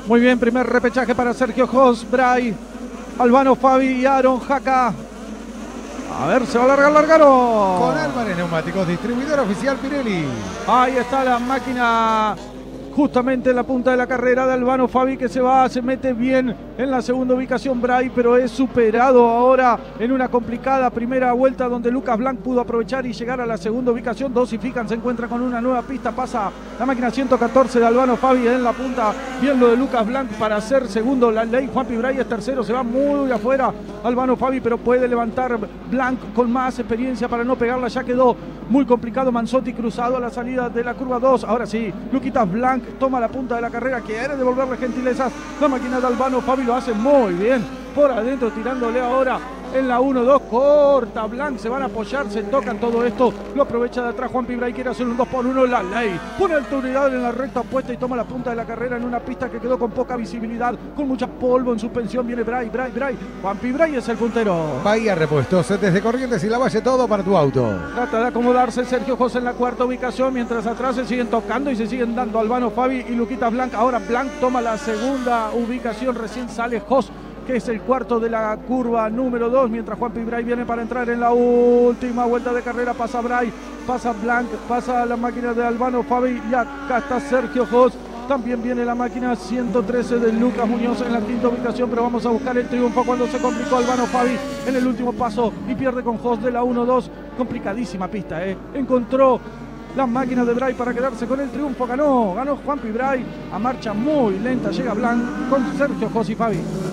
Muy bien, primer repechaje para Sergio Jos, Bray, Albano Fabi y Aaron Jaca. A ver, se va a largaron. Con Álvarez Neumáticos, distribuidor oficial Pirelli. Ahí está la máquina justamente en la punta de la carrera de Albano Fabi, que se mete bien en la segunda ubicación Bray, pero es superado ahora en una complicada primera vuelta donde Lucas Blanc pudo aprovechar y llegar a la segunda ubicación. Dosifican, se encuentra con una nueva pista, pasa la máquina 114 de Albano Fabi en la punta. Bien lo de Lucas Blanc para ser segundo, la ley. Juanpi Bray es tercero, se va muy afuera Albano Fabi, pero puede levantar Blanc con más experiencia para no pegarla. Ya quedó muy complicado Manzotti cruzado a la salida de la curva 2. Ahora sí, Luquitas Blanc toma la punta de la carrera, quiere devolverle gentilezas. La máquina de Albano Fabi lo hace muy bien por adentro, tirándole ahora en la 1-2, corta Blanc, se van a apoyar, se tocan todo esto, lo aprovecha de atrás Juanpi Bray, quiere hacer un 2-1, la ley pone autoridad en la recta opuesta y toma la punta de la carrera en una pista que quedó con poca visibilidad, con mucha polvo en suspensión. Viene Bray, Juanpi Bray es el puntero. Bahía Repuestos, desde Corrientes y La Valle, todo para tu auto. Trata de acomodarse Sergio Jos en la cuarta ubicación, mientras atrás se siguen tocando y se siguen dando Albano Fabi y Luquitas Blanc. Ahora Blanc toma la segunda ubicación, recién sale Jos, que es el cuarto de la curva número 2, mientras Juanpi Bray viene para entrar en la última vuelta de carrera. Pasa Bray, pasa Blanc, pasa la máquina de Albano Fabi y acá está Sergio Jos. También viene la máquina 113 de Lucas Muñoz en la quinta ubicación, pero vamos a buscar el triunfo cuando se complicó Albano Fabi en el último paso y pierde con Jos de la 1-2. Complicadísima pista, encontró la máquina de Bray para quedarse con el triunfo. Ganó Juanpi Bray a marcha muy lenta. Llega Blanc con Sergio Jos y Fabi.